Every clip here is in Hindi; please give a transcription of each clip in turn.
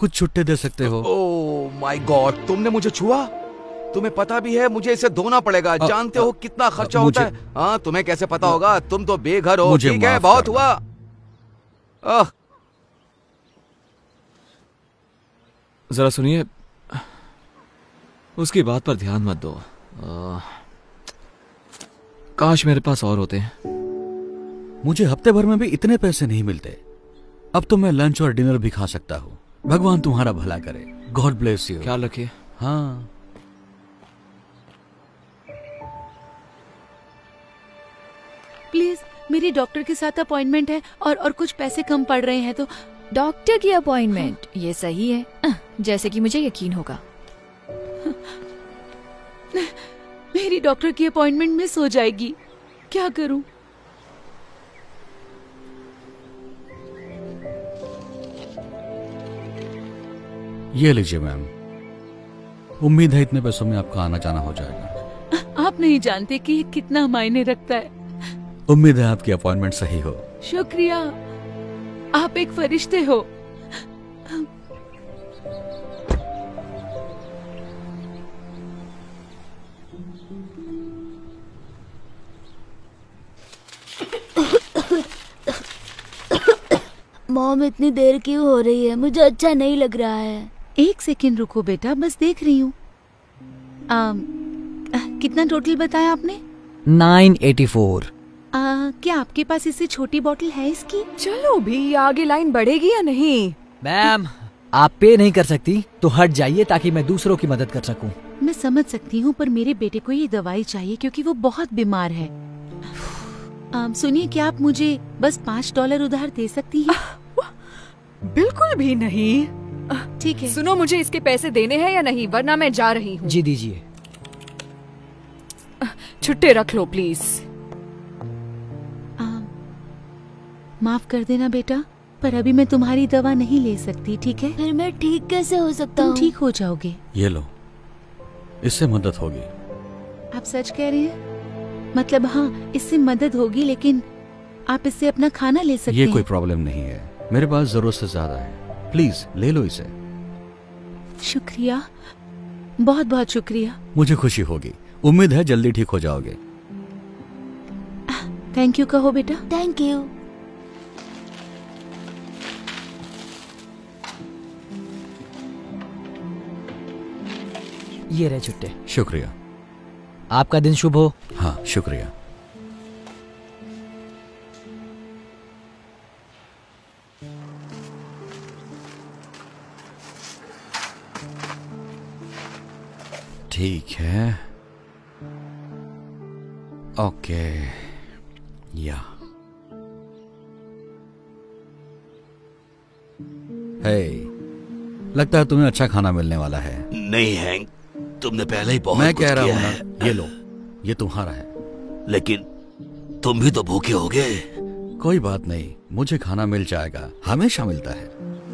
कुछ छुट्टे दे सकते हो। ओह माय गॉड, तुमने मुझे छुआ? तुम्हें पता भी है मुझे इसे धोना पड़ेगा। जानते हो कितना खर्चा होता है? हाँ, तुम्हें कैसे पता होगा? तुम तो बेघर हो। ठीक है, बहुत हुआ। जरा सुनिए, उसकी बात पर ध्यान मत दो। काश मेरे पास और होते हैं। मुझे हफ्ते भर में भी इतने पैसे नहीं मिलते। अब तो मैं लंच और डिनर भी खा सकता हूँ। भगवान तुम्हारा भला करे। God bless you. ख्याल रखिए। हाँ, प्लीज, मेरी डॉक्टर के साथ अपॉइंटमेंट है और कुछ पैसे कम पड़ रहे हैं तो। डॉक्टर की अपॉइंटमेंट? ये सही है, जैसे कि मुझे यकीन होगा। मेरी डॉक्टर की अपॉइंटमेंट मिस हो जाएगी, क्या करूं? ये लीजिए मैम। उम्मीद है इतने पैसों में आपका आना जाना हो जाएगा। आप नहीं जानते कि ये कितना मायने रखता है। उम्मीद है आपकी अपॉइंटमेंट सही हो। शुक्रिया, आप एक फरिश्ते हो। मॉम, इतनी देर क्यों हो रही है? मुझे अच्छा नहीं लग रहा है। एक सेकंड रुको बेटा, बस देख रही हूँ। कितना टोटल बताया आपने? 984। क्या आपके पास इससे छोटी बोतल है इसकी? चलो भी, आगे लाइन बढ़ेगी या नहीं? मैम, आप पे नहीं कर सकती तो हट जाइए ताकि मैं दूसरों की मदद कर सकूं। मैं समझ सकती हूँ, पर मेरे बेटे को ये दवाई चाहिए क्योंकि वो बहुत बीमार है। सुनिए, क्या आप मुझे बस $5 उधार दे सकती हैं? बिल्कुल भी नहीं। ठीक है। सुनो, मुझे इसके पैसे देने हैं या नहीं, वरना मैं जा रही हूँ। जी दीजिए। छुट्टे रख लो प्लीज। माफ कर देना बेटा, पर अभी मैं तुम्हारी दवा नहीं ले सकती, ठीक है? फिर मैं ठीक कैसे हो सकता हूँ? तुम ठीक हो जाओगे। ये लो, इससे मदद होगी। आप सच कह रहे हैं? मतलब हाँ, इससे मदद होगी, लेकिन आप इससे अपना खाना ले सकते हैं। ये कोई प्रॉब्लम नहीं है, मेरे पास जरूरत से ज्यादा है। प्लीज ले लो इसे। शुक्रिया, बहुत बहुत शुक्रिया। मुझे खुशी होगी। उम्मीद है जल्दी ठीक हो जाओगे। थैंक यू कहो बेटा। Thank you. ये रहे छुट्टे। शुक्रिया। आपका दिन शुभ हो। हाँ, शुक्रिया। ठीक है, ओके। या हे, लगता है तुम्हें अच्छा खाना मिलने वाला है। नहीं हैंक, तुमने पहले ही बहुत मैं कुछ कह रहा किया हूं है। ना, ये लो, ये तुम्हारा है। लेकिन तुम भी तो भूखे होगे। कोई बात नहीं, मुझे खाना मिल जाएगा, हमेशा मिलता है।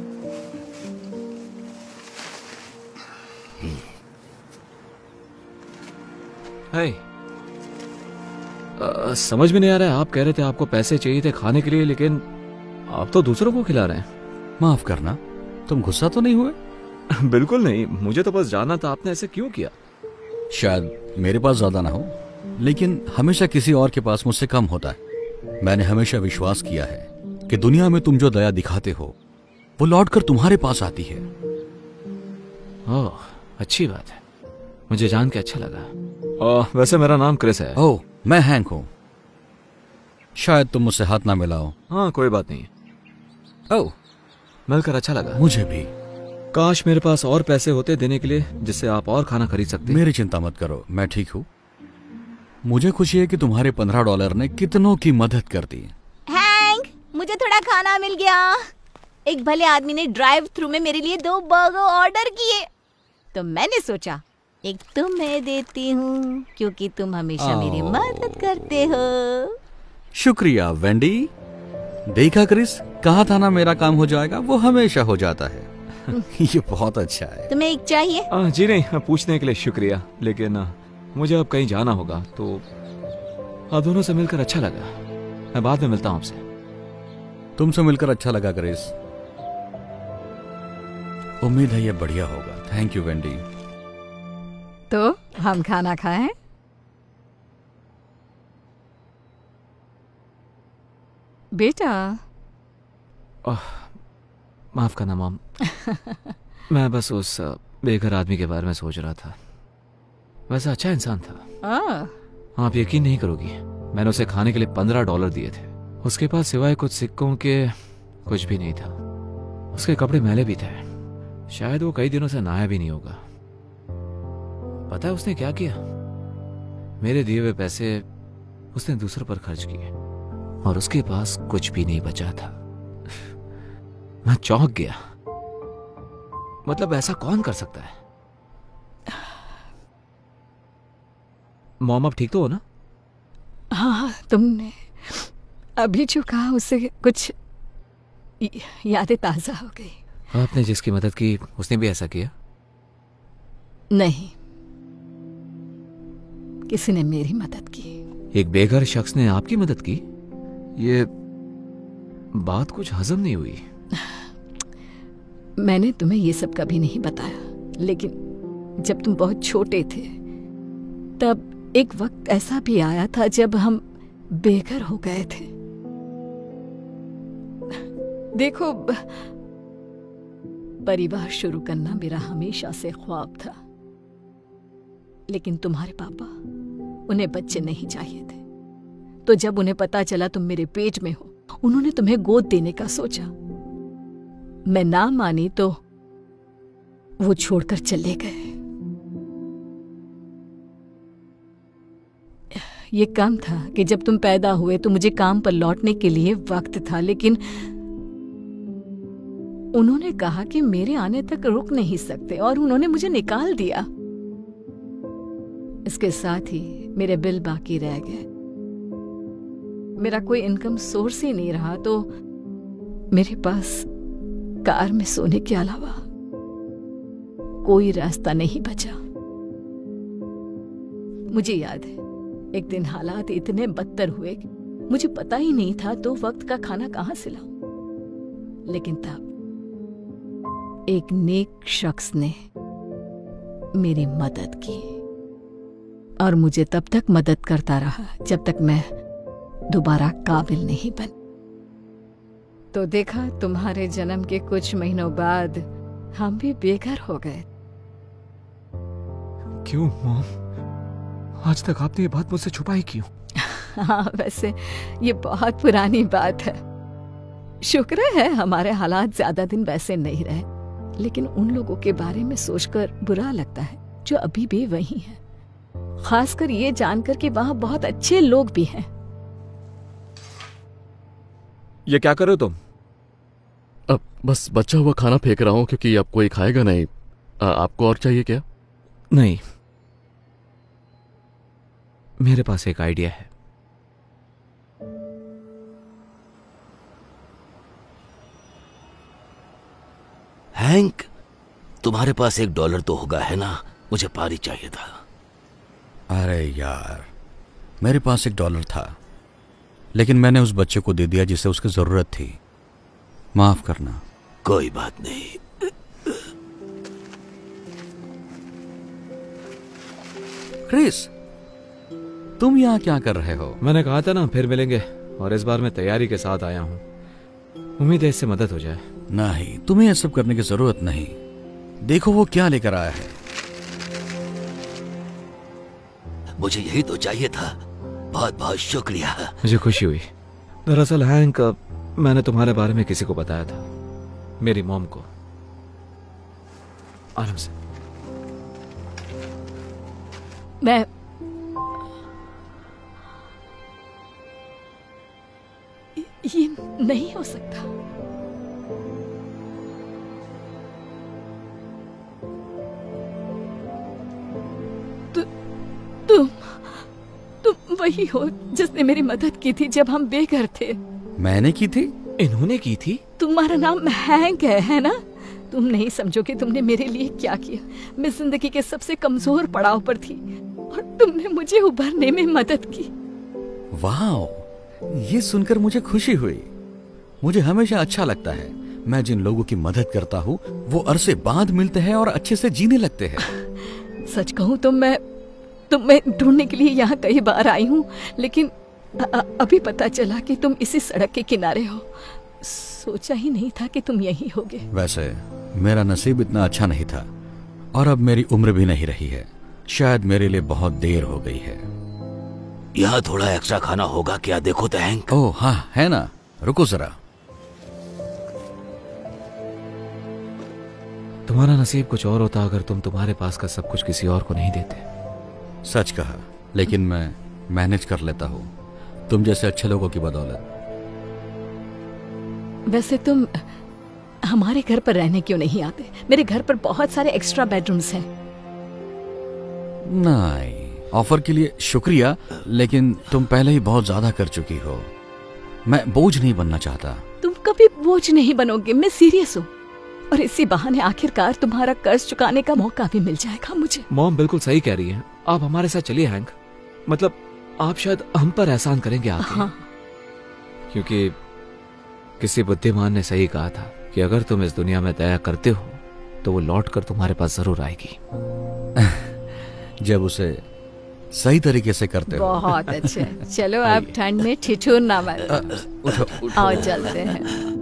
समझ में नहीं आ रहा है, आप कह रहे थे आपको पैसे चाहिए थे खाने के लिए, लेकिन आप तो दूसरों को खिला रहे हैं। माफ करना, तुम गुस्सा तो नहीं हुए? बिल्कुल नहीं, मुझे तो बस जानना था आपने ऐसे क्यों किया। शायद मेरे पास ज्यादा ना हो, लेकिन हमेशा किसी और के पास मुझसे कम होता है। मैंने हमेशा विश्वास किया है कि दुनिया में तुम जो दया दिखाते हो वो लौटकर तुम्हारे पास आती है। ओह, अच्छी बात है, मुझे जान के अच्छा लगा। वैसे मेरा नाम क्रिस है। ओह, मैं हैंक हूं। शायद तुम मुझसे हाथ ना मिलाओ। हाँ, कोई बात नहीं। ओह, मिलकर अच्छा लगा। मुझे भी। काश मेरे पास और पैसे होते देने के लिए, जिससे आप और खाना खरीद सकते। मेरी चिंता मत करो, मैं ठीक हूँ। मुझे खुशी है कि तुम्हारे $15 ने कितनों की मदद कर दी। हैंक, मुझे थोड़ा खाना मिल गया। एक भले आदमी ने ड्राइव थ्रू में मेरे लिए 2 बर्गर ऑर्डर किए, तो मैंने सोचा एक तुम्हें देती हूँ, क्योंकि तुम हमेशा मेरी मदद करते हो। शुक्रिया वेंडी। देखा क्रिस, कहा था ना मेरा काम हो जाएगा, वो हमेशा हो जाता है। ये बहुत अच्छा है। तुम्हें एक चाहिए? जी नहीं, पूछने के लिए शुक्रिया, लेकिन मुझे अब कहीं जाना होगा, तो आप दोनों से मिलकर अच्छा लगा। मैं बाद में मिलता हूँ आपसे। तुमसे मिलकर अच्छा लगा क्रिस। उम्मीद है ये बढ़िया होगा। Thank you Wendy. तो हम खाना खाएं? बेटा। माफ करना मॉम। मैं बस उस बेघर आदमी के बारे में सोच रहा था। वैसा अच्छा इंसान था। आप यकीन नहीं करोगी, मैंने उसे खाने के लिए $15 दिए थे। उसके पास सिवाय कुछ सिक्कों के कुछ भी नहीं था। उसके कपड़े मैले भी थे। शायद वो कई दिनों से नहाया भी नहीं होगा। पता है उसने क्या किया? मेरे दिए हुए पैसे उसने दूसरों पर खर्च किए और उसके पास कुछ भी नहीं बचा था। मैं चौंक गया। मतलब ऐसा कौन कर सकता है? मॉम आप ठीक तो हो ना? हाँ, तुमने अभी जो कहा उससे कुछ यादें ताजा हो गई। आपने जिसकी मदद की उसने भी ऐसा किया? नहीं, किसी ने मेरी मदद की। एक बेघर शख्स ने आपकी मदद की? ये बात कुछ हजम नहीं हुई। मैंने तुम्हें ये सब कभी नहीं बताया, लेकिन जब तुम बहुत छोटे थे तब एक वक्त ऐसा भी आया था जब हम बेघर हो गए थे। देखो, परिवार शुरू करना मेरा हमेशा से ख्वाब था, लेकिन तुम्हारे पापा, उन्हें बच्चे नहीं चाहिए थे। तो जब उन्हें पता चला तुम मेरे पेट में हो, उन्होंने तुम्हें गोद देने का सोचा। मैं ना मानी तो वो छोड़कर चले गए। ये कम था कि जब तुम पैदा हुए तो मुझे काम पर लौटने के लिए वक्त था, लेकिन उन्होंने कहा कि मेरे आने तक रुक नहीं सकते और उन्होंने मुझे निकाल दिया। इसके साथ ही मेरे बिल बाकी रह गए। मेरा कोई इनकम सोर्स ही नहीं रहा, तो मेरे पास कार में सोने के अलावा कोई रास्ता नहीं बचा। मुझे याद है, एक दिन हालात इतने बदतर हुए कि मुझे पता ही नहीं था तो वक्त का खाना कहां से लाऊं। लेकिन तब एक नेक शख्स ने मेरी मदद की और मुझे तब तक मदद करता रहा जब तक मैं दोबारा काबिल नहीं बन। तो देखा, तुम्हारे जन्म के कुछ महीनों बाद हम भी बेघर हो गए। क्यों मॉम? आज तक आपने ये बात मुझसे छुपाई क्यों? हाँ, वैसे ये बहुत पुरानी बात है। शुक्र है हमारे हालात ज्यादा दिन वैसे नहीं रहे, लेकिन उन लोगों के बारे में सोचकर बुरा लगता है जो अभी भी वही हैं। खासकर ये जानकर कि वहां बहुत अच्छे लोग भी हैं। ये क्या कर रहे हो तुम? अब बस बचा हुआ खाना फेंक रहा हूं क्योंकि अब कोई खाएगा नहीं। आपको और चाहिए क्या? नहीं, मेरे पास एक आइडिया है। हैंक, तुम्हारे पास $1 तो होगा, है ना? मुझे पारी चाहिए था। अरे यार, मेरे पास $1 था, लेकिन मैंने उस बच्चे को दे दिया जिसे उसकी जरूरत थी। माफ करना। कोई बात नहीं। क्रिस, तुम यहाँ क्या कर रहे हो? मैंने कहा था ना फिर मिलेंगे, और इस बार मैं तैयारी के साथ आया हूँ। उम्मीद है इससे मदद हो जाए। नहीं, तुम्हें यह सब करने की जरूरत नहीं। देखो वो क्या लेकर आया है। मुझे यही तो चाहिए था। बहुत बहुत शुक्रिया। मुझे खुशी हुई। दरअसल हैंक, मैंने तुम्हारे बारे में किसी को बताया था, मेरी मॉम को। आराम से। मैं ये नहीं हो सकता। तुम वही हो जिसने मेरी मदद की थी जब हम बेघर थे। मैंने की थी? इन्होंने की थी? तुम्हारा नाम हैंक है ना? तुम नहीं समझोगे तुमने मेरे लिए क्या किया। मैं जिंदगी के सबसे कमजोर पड़ाव पर थी और तुमने मुझे उभरने में मदद की। वाह, ये सुनकर मुझे खुशी हुई। मुझे हमेशा अच्छा लगता है। मैं जिन लोगों की मदद करता हूँ वो अरसे बाद मिलते हैं और अच्छे से जीने लगते हैं। सच कहूँ तो मैं ढूंढने के लिए यहाँ कई बार आई हूँ, लेकिन अभी पता चला कि तुम इसी सड़क के किनारे हो। सोचा ही नहीं था कि तुम यहीं होगे। वैसे मेरा नसीब इतना अच्छा नहीं था और अब मेरी उम्र भी नहीं रही है। शायद मेरे लिए बहुत देर हो गई है। यहाँ थोड़ा एक्स्ट्रा खाना होगा क्या? देखो तो हैंक। ओह हाँ, है ना, रुको जरा। तुम्हारा नसीब कुछ और होता अगर तुम तुम्हारे पास का सब कुछ किसी और को नहीं देते। सच कहा, लेकिन मैं मैनेज कर लेता हूँ तुम जैसे अच्छे लोगों की बदौलत। वैसे तुम हमारे घर पर रहने क्यों नहीं आते? मेरे घर पर बहुत सारे एक्स्ट्रा बेडरूम्स हैं। नहीं, ऑफर के लिए शुक्रिया, लेकिन तुम पहले ही बहुत ज्यादा कर चुकी हो। मैं बोझ नहीं बनना चाहता। तुम कभी बोझ नहीं बनोगे, मैं सीरियस हूँ। और इसी बहाने आखिरकार तुम्हारा कर्ज चुकाने का मौका भी मिल जाएगा मुझे। मॉम बिल्कुल सही कह रही है। आप हमारे साथ चलिए हैंक। मतलब आप शायद हम पर एहसान करेंगे आके। हाँ। क्योंकि किसी बुद्धिमान ने सही कहा था कि अगर तुम इस दुनिया में दया करते हो तो वो लौट कर तुम्हारे पास जरूर आएगी। जब उसे सही तरीके से करते हो। बहुत अच्छे। चलो अब ठंड में ठिठुरना मत। आओ चलते हैं।